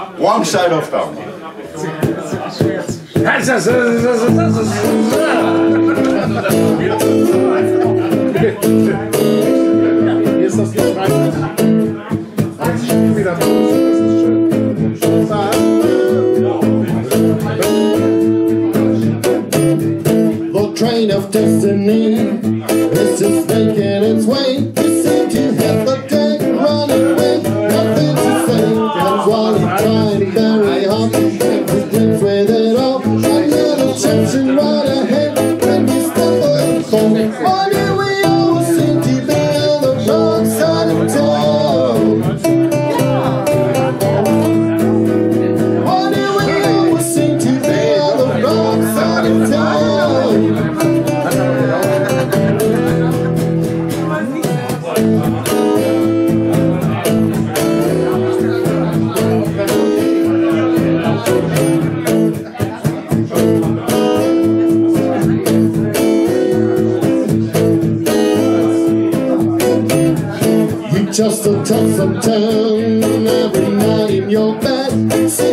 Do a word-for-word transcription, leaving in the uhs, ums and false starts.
Wrong side of town. Hier ist das Gefreite. Aber ich spiele wieder raus. Das ist schön. The train of destiny is just making its way. You seem to have the day running away. Nothing to say. And while you're trying very hard to make the glimpse with it all, a little tension right ahead. And you stumble and fall. Why do we always seem to be on the wrong side of town? Why do we always seem to be on the wrong side of town? Just a tough some town every night in your bed.